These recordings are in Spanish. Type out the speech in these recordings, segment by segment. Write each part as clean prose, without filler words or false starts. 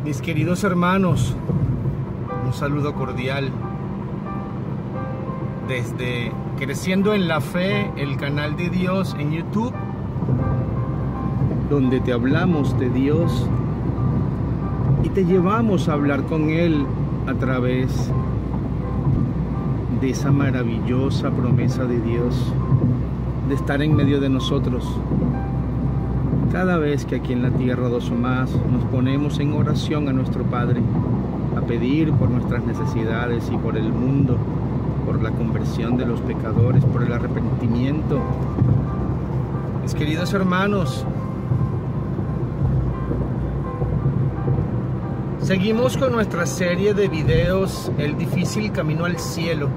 Mis queridos hermanos, un saludo cordial desde Creciendo en la Fe, el canal de Dios en YouTube, donde te hablamos de Dios y te llevamos a hablar con Él a través de esa maravillosa promesa de Dios de estar en medio de nosotros. Cada vez que aquí en la tierra dos o más nos ponemos en oración a nuestro Padre, a pedir por nuestras necesidades y por el mundo, por la conversión de los pecadores, por el arrepentimiento. Mis queridos hermanos, seguimos con nuestra serie de videos, El difícil camino al cielo.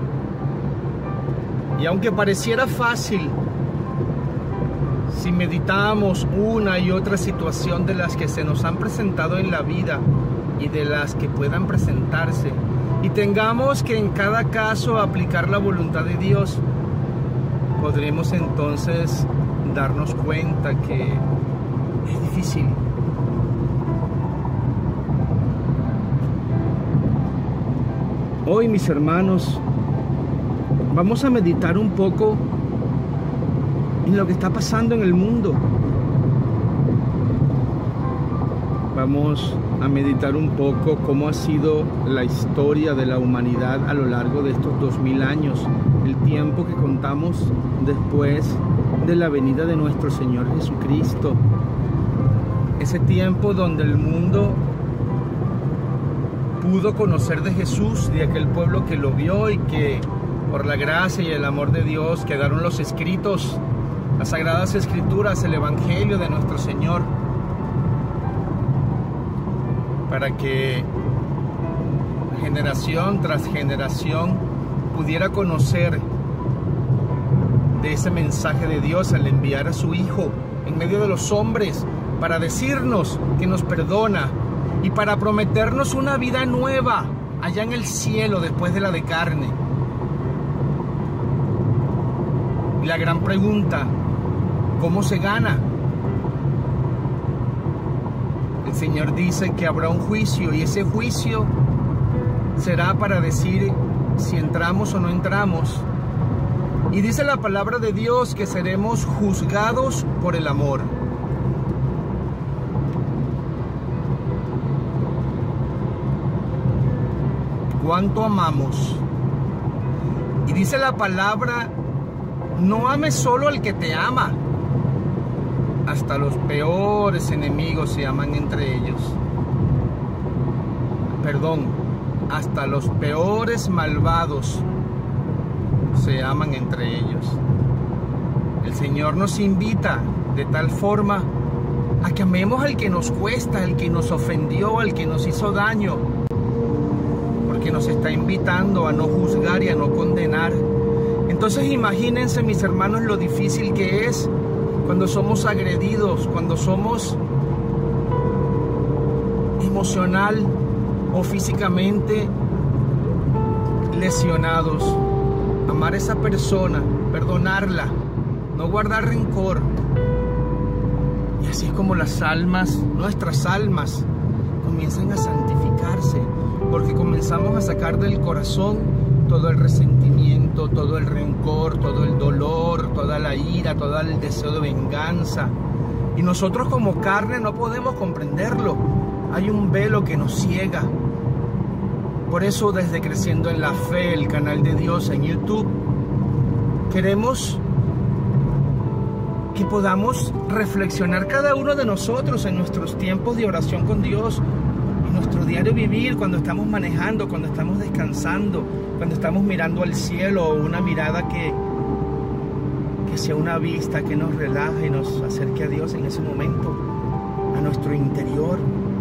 Y aunque pareciera fácil, si meditamos una y otra situación de las que se nos han presentado en la vida y de las que puedan presentarse, y tengamos que en cada caso aplicar la voluntad de Dios, podremos entonces darnos cuenta que es difícil. Hoy, mis hermanos, vamos a meditar un poco en lo que está pasando en el mundo. Vamos a meditar un poco cómo ha sido la historia de la humanidad a lo largo de estos 2000 años, el tiempo que contamos después de la venida de nuestro Señor Jesucristo. Ese tiempo donde el mundo pudo conocer de Jesús, de aquel pueblo que lo vio y que por la gracia y el amor de Dios quedaron los escritos, las Sagradas Escrituras, el Evangelio de nuestro Señor, para que generación tras generación pudiera conocer de ese mensaje de Dios al enviar a su Hijo en medio de los hombres para decirnos que nos perdona y para prometernos una vida nueva allá en el cielo después de la de carne. Y la gran pregunta: ¿cómo se gana? El Señor dice que habrá un juicio, y ese juicio será para decir si entramos o no entramos. Y dice la palabra de Dios que seremos juzgados por el amor. ¿Cuánto amamos? Y dice la palabra: no ames solo al que te ama. Hasta los peores enemigos se aman entre ellos. Perdón, hasta los peores malvados se aman entre ellos. El Señor nos invita de tal forma a que amemos al que nos cuesta, al que nos ofendió, al que nos hizo daño, porque nos está invitando a no juzgar y a no condenar. Entonces imagínense, mis hermanos, lo difícil que es cuando somos agredidos, cuando somos emocional o físicamente lesionados. Amar a esa persona, perdonarla, no guardar rencor. Y así es como las almas, nuestras almas, comienzan a santificarse, porque comenzamos a sacar del corazón todo el resentimiento, todo el rencor, todo el dolor, toda la ira, todo el deseo de venganza. Y nosotros como carne no podemos comprenderlo. Hay un velo que nos ciega. Por eso, desde Creciendo en la Fe, el canal de Dios en YouTube, queremos que podamos reflexionar cada uno de nosotros en nuestros tiempos de oración con Dios, en nuestro diario vivir, cuando estamos manejando, cuando estamos descansando, cuando estamos mirando al cielo, una mirada que sea una vista que nos relaje y nos acerque a Dios en ese momento, a nuestro interior.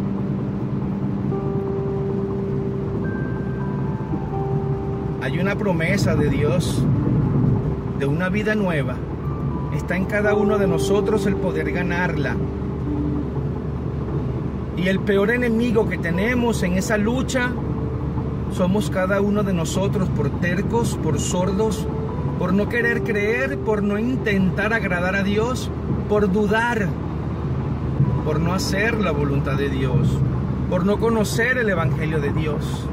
Hay una promesa de Dios de una vida nueva. Está en cada uno de nosotros el poder ganarla. Y el peor enemigo que tenemos en esa lucha somos cada uno de nosotros, por tercos, por sordos, por no querer creer, por no intentar agradar a Dios, por dudar, por no hacer la voluntad de Dios, por no conocer el Evangelio de Dios.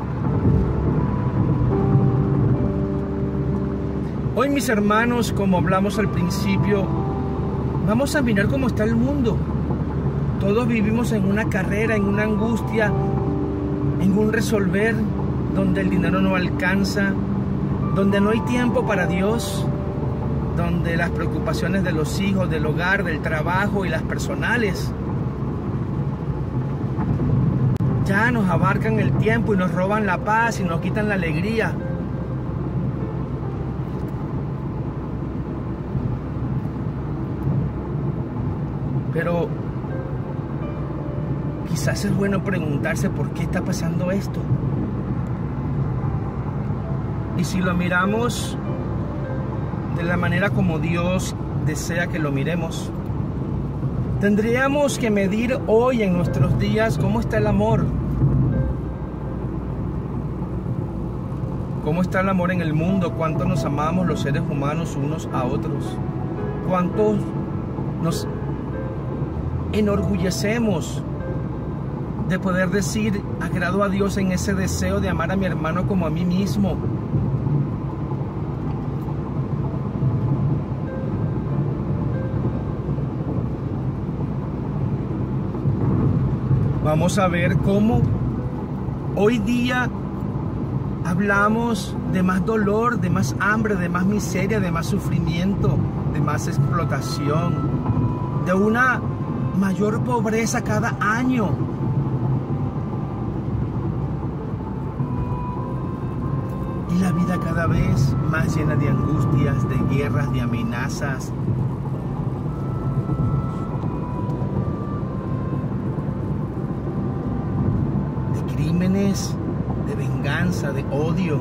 Hoy, mis hermanos, como hablamos al principio, vamos a mirar cómo está el mundo. Todos vivimos en una carrera, en una angustia, en un resolver donde el dinero no alcanza, donde no hay tiempo para Dios, donde las preocupaciones de los hijos, del hogar, del trabajo y las personales ya nos abarcan el tiempo y nos roban la paz y nos quitan la alegría. Pero quizás es bueno preguntarse por qué está pasando esto. Y si lo miramos de la manera como Dios desea que lo miremos, tendríamos que medir hoy en nuestros días cómo está el amor. ¿Cómo está el amor en el mundo? ¿Cuánto nos amamos los seres humanos unos a otros? ¿Cuánto nos enorgullecemos de poder decir agrado a Dios en ese deseo de amar a mi hermano como a mí mismo? Vamos a ver cómo hoy día hablamos de más dolor, de más hambre, de más miseria, de más sufrimiento, de más explotación, de una mayor pobreza cada año. Y la vida cada vez más llena de angustias, de guerras, de amenazas. De crímenes, de venganza, de odio.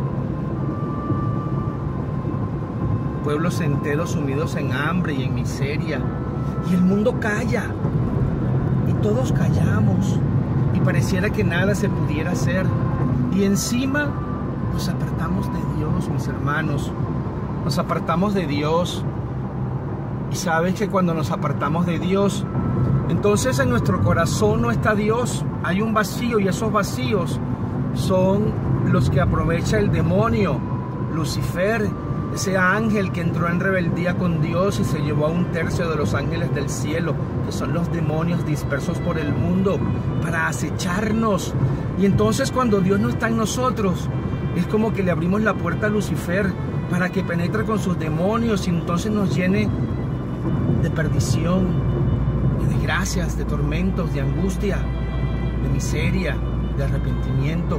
Pueblos enteros sumidos en hambre y en miseria. Y el mundo calla. Y todos callamos. Y pareciera que nada se pudiera hacer. Y encima nos apartamos de Dios, mis hermanos. Nos apartamos de Dios. Y sabes que cuando nos apartamos de Dios, entonces en nuestro corazón no está Dios. Hay un vacío, y esos vacíos son los que aprovecha el demonio, Lucifer, ese ángel que entró en rebeldía con Dios y se llevó a 1/3 de los ángeles del cielo, que son los demonios dispersos por el mundo, para acecharnos. Y entonces cuando Dios no está en nosotros, es como que le abrimos la puerta a Lucifer para que penetre con sus demonios y entonces nos llene de perdición, de desgracias, de tormentos, de angustia, de miseria, de arrepentimiento.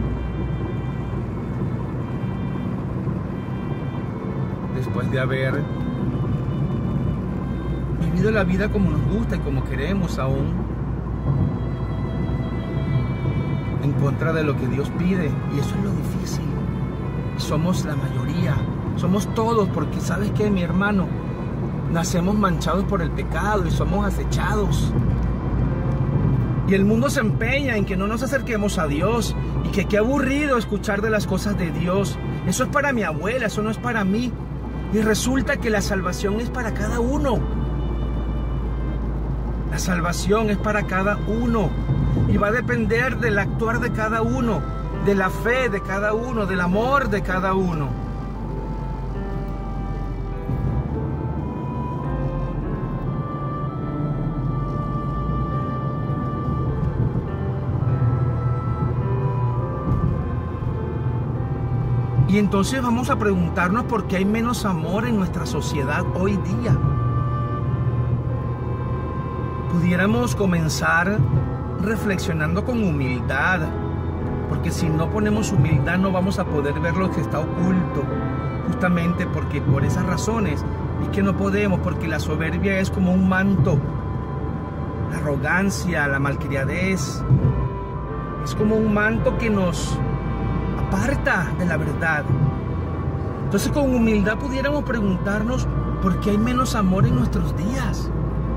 Después de haber vivido la vida como nos gusta y como queremos aún, en contra de lo que Dios pide, y eso es lo difícil. Somos la mayoría, somos todos, porque ¿sabes qué, mi hermano? Nacemos manchados por el pecado y somos acechados. Y el mundo se empeña en que no nos acerquemos a Dios, y que qué aburrido escuchar de las cosas de Dios. Eso es para mi abuela, eso no es para mí. Y resulta que la salvación es para cada uno. La salvación es para cada uno. Y va a depender del actuar de cada uno, de la fe de cada uno, del amor de cada uno. Y entonces vamos a preguntarnos por qué hay menos amor en nuestra sociedad hoy día. Pudiéramos comenzar reflexionando con humildad, porque si no ponemos humildad no vamos a poder ver lo que está oculto, justamente porque por esas razones es que no podemos, porque la soberbia es como un manto, la arrogancia, la malcriadez, es como un manto que nos aparta de la verdad. Entonces con humildad pudiéramos preguntarnos por qué hay menos amor en nuestros días.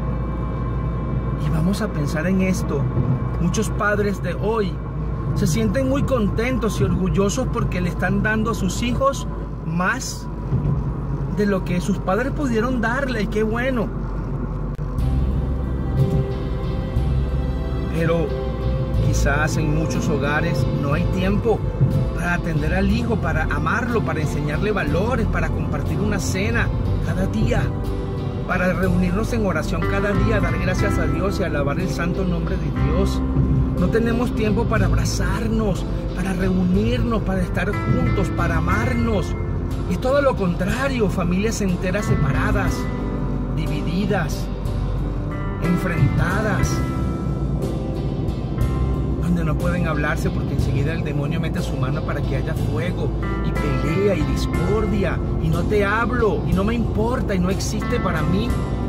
Y vamos a pensar en esto. Muchos padres de hoy se sienten muy contentos y orgullosos porque le están dando a sus hijos más de lo que sus padres pudieron darle, y qué bueno. Pero Quizás en muchos hogares no hay tiempo para atender al hijo, para amarlo, para enseñarle valores, para compartir una cena cada día, para reunirnos en oración cada día, dar gracias a Dios y alabar el santo nombre de Dios. No tenemos tiempo para abrazarnos, para reunirnos, para estar juntos, para amarnos. Es todo lo contrario, familias enteras separadas, divididas, enfrentadas, donde no pueden hablarse porque enseguida el demonio mete su mano para que haya fuego y pelea y discordia, y no te hablo y no me importa y no existe para mí,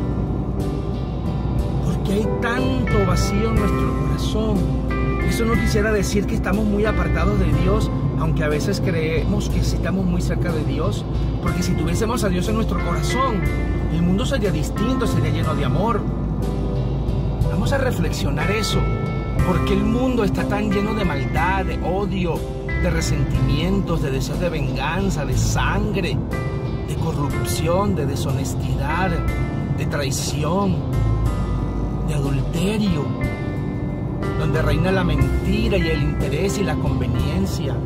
porque hay tanto vacío en nuestro corazón. Eso no quisiera decir que estamos muy apartados de Dios, aunque a veces creemos que sí estamos muy cerca de Dios, porque si tuviésemos a Dios en nuestro corazón, el mundo sería distinto, sería lleno de amor. Vamos a reflexionar eso. ¿Por qué el mundo está tan lleno de maldad, de odio, de resentimientos, de deseos de venganza, de sangre, de corrupción, de deshonestidad, de traición, de adulterio, donde reina la mentira y el interés y la conveniencia?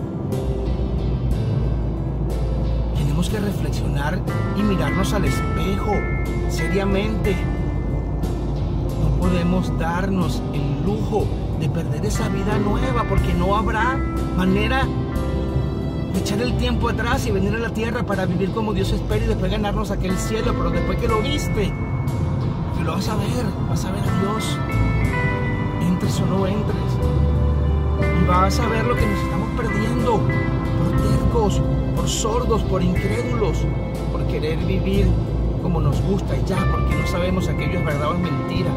Tenemos que reflexionar y mirarnos al espejo seriamente. No podemos darnos el lujo de perder esa vida nueva, porque no habrá manera de echar el tiempo atrás y venir a la tierra para vivir como Dios espera y después ganarnos aquel cielo. Pero después que lo viste, que lo vas a ver a Dios, entres o no entres, y vas a ver lo que nos estamos perdiendo por tercos, por sordos, por incrédulos, por querer vivir como nos gusta y ya, porque no sabemos aquello es verdad o es mentira.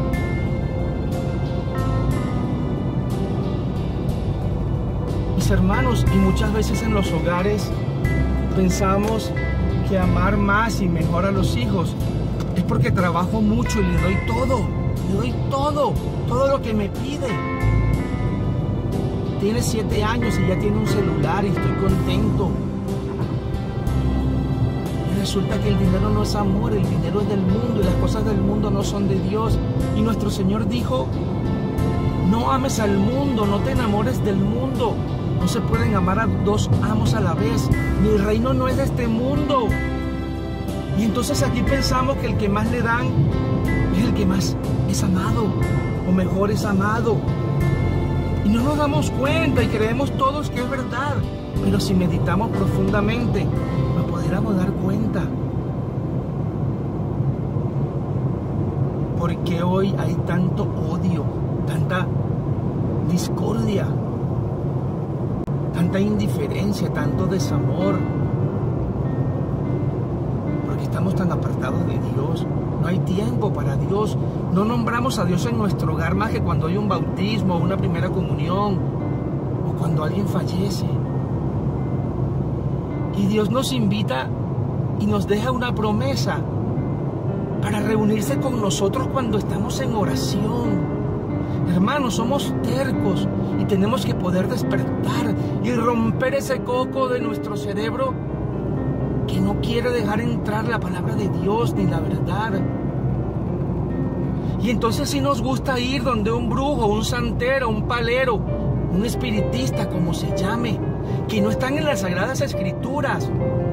Mis hermanos, y muchas veces en los hogares pensamos que amar más y mejor a los hijos es porque trabajo mucho y le doy todo lo que me pide. Tiene 7 años y ya tiene un celular y estoy contento. Y resulta que el dinero no es amor, el dinero es del mundo y las cosas del mundo no son de Dios. Y nuestro Señor dijo: no ames al mundo, no te enamores del mundo. No se pueden amar a dos amos a la vez. Mi reino no es de este mundo. Y entonces aquí pensamos que el que más le dan es el que más es amado, o mejor es amado. Y no nos damos cuenta y creemos todos que es verdad. Pero si meditamos profundamente, nos pudiéramos dar cuenta. ¿Por qué hoy hay tanto odio, tanta discordia, tanta indiferencia, tanto desamor? Porque estamos tan apartados de Dios. No hay tiempo para Dios. No nombramos a Dios en nuestro hogar más que cuando hay un bautismo, una primera comunión, o cuando alguien fallece. Y Dios nos invita y nos deja una promesa para reunirse con nosotros cuando estamos en oración. Hermanos, somos tercos y tenemos que poder despertar y romper ese coco de nuestro cerebro que no quiere dejar entrar la palabra de Dios ni la verdad. Y entonces sí nos gusta ir donde un brujo, un santero, un palero, un espiritista, como se llame, que no están en las Sagradas Escrituras.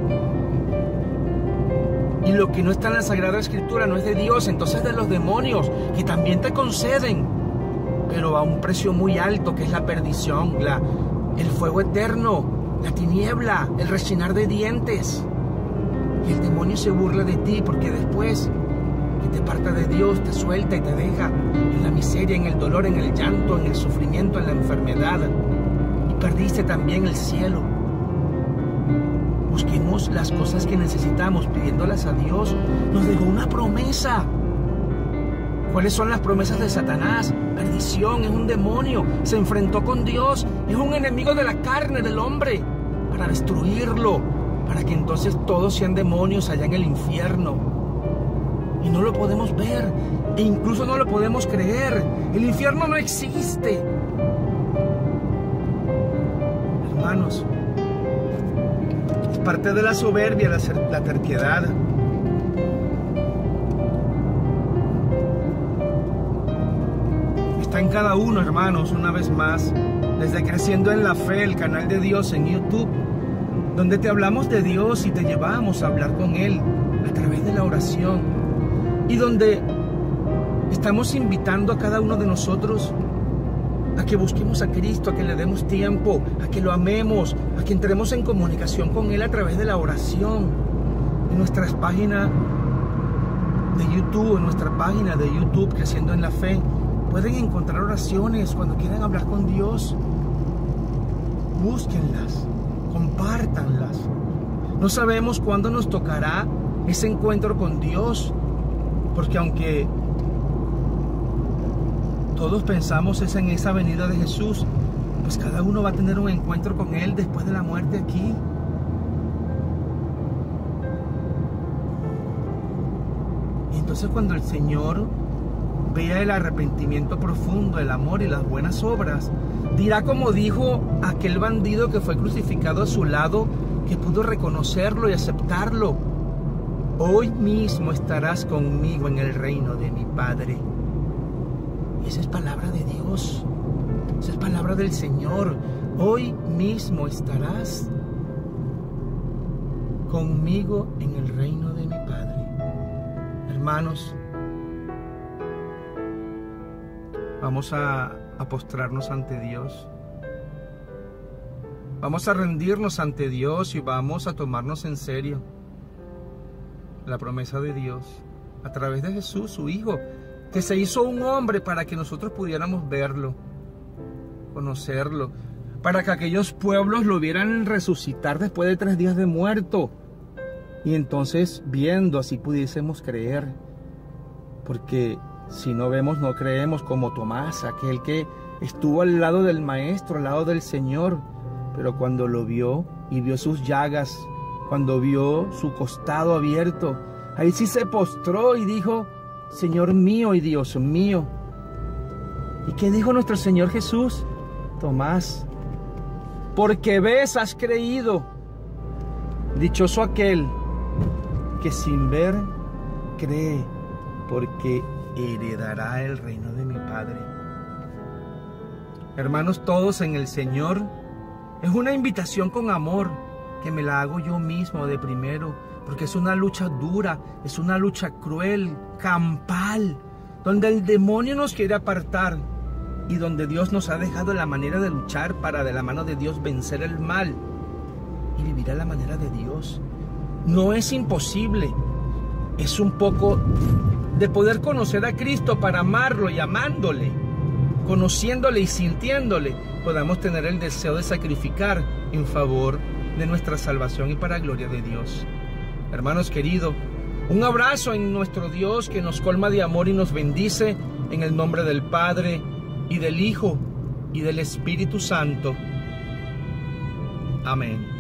Y lo que no está en la Sagrada Escritura no es de Dios, entonces es de los demonios, que también te conceden, pero a un precio muy alto, que es la perdición, el fuego eterno, la tiniebla, el rechinar de dientes. Y el demonio se burla de ti porque después que te aparta de Dios, te suelta y te deja en la miseria, en el dolor, en el llanto, en el sufrimiento, en la enfermedad. Y perdiste también el cielo. Busquemos las cosas que necesitamos pidiéndolas a Dios. Nos dejó una promesa. ¿Cuáles son las promesas de Satanás? Perdición, es un demonio, se enfrentó con Dios, es un enemigo de la carne, del hombre, para destruirlo, para que entonces todos sean demonios allá en el infierno. Y no lo podemos ver, e incluso no lo podemos creer. El infierno no existe. Hermanos, es parte de la soberbia, la terquedad. Esta está en cada uno, hermanos, una vez más, desde Creciendo en la Fe, el canal de Dios en YouTube, donde te hablamos de Dios y te llevamos a hablar con Él a través de la oración, y donde estamos invitando a cada uno de nosotros a que busquemos a Cristo, a que le demos tiempo, a que lo amemos, a que entremos en comunicación con Él a través de la oración. En nuestras páginas de YouTube, Creciendo en la Fe, pueden encontrar oraciones cuando quieran hablar con Dios. Búsquenlas, compártanlas. No sabemos cuándo nos tocará ese encuentro con Dios, porque aunque todos pensamos es en esa venida de Jesús, pues cada uno va a tener un encuentro con Él después de la muerte aquí. Y entonces cuando el Señor vea el arrepentimiento profundo, el amor y las buenas obras, dirá como dijo aquel bandido que fue crucificado a su lado, que pudo reconocerlo y aceptarlo: hoy mismo estarás conmigo en el reino de mi Padre. Y esa es palabra de Dios, esa es palabra del Señor. Hoy mismo estarás conmigo en el reino de mi Padre. Hermanos, vamos a postrarnos ante Dios. Vamos a rendirnos ante Dios y vamos a tomarnos en serio la promesa de Dios a través de Jesús, su Hijo, que se hizo un hombre para que nosotros pudiéramos verlo, conocerlo, para que aquellos pueblos lo vieran resucitar después de 3 días de muerto, y entonces viendo así pudiésemos creer, porque si no vemos no creemos, como Tomás, aquel que estuvo al lado del Maestro, al lado del Señor, pero cuando lo vio y vio sus llagas, cuando vio su costado abierto, ahí sí se postró y dijo: Señor mío y Dios mío. ¿Y qué dijo nuestro Señor Jesús? Tomás, porque ves has creído. Dichoso aquel que sin ver cree, porque heredará el reino de mi Padre. Hermanos, todos en el Señor, es una invitación con amor que me la hago yo mismo de primero, porque es una lucha dura, es una lucha cruel, campal, donde el demonio nos quiere apartar y donde Dios nos ha dejado la manera de luchar para de la mano de Dios vencer el mal y vivir a la manera de Dios. No es imposible, es un poco de poder conocer a Cristo para amarlo, y amándole, conociéndole y sintiéndole, podamos tener el deseo de sacrificar en favor de nuestra salvación y para gloria de Dios. Hermanos queridos, un abrazo en nuestro Dios que nos colma de amor y nos bendice, en el nombre del Padre y del Hijo y del Espíritu Santo. Amén.